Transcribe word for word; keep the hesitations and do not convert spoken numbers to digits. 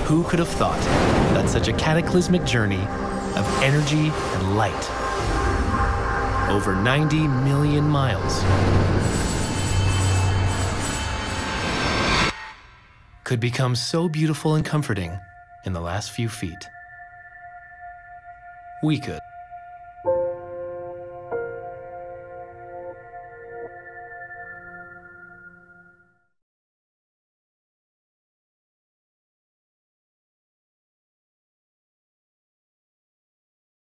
Who could have thought that such a cataclysmic journey of energy and light, over ninety million miles, could become so beautiful and comforting in the last few feet? We could.